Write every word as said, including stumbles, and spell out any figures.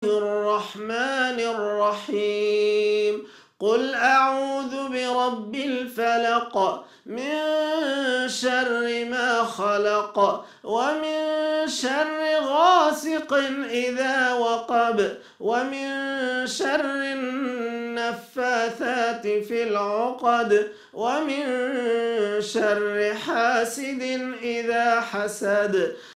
الرحمن الرحيم قل أعوذ برب الفلق من شر ما خلق ومن شر غاسق إذا وقب ومن شر النفاثات في العقد ومن شر حاسد إذا حسد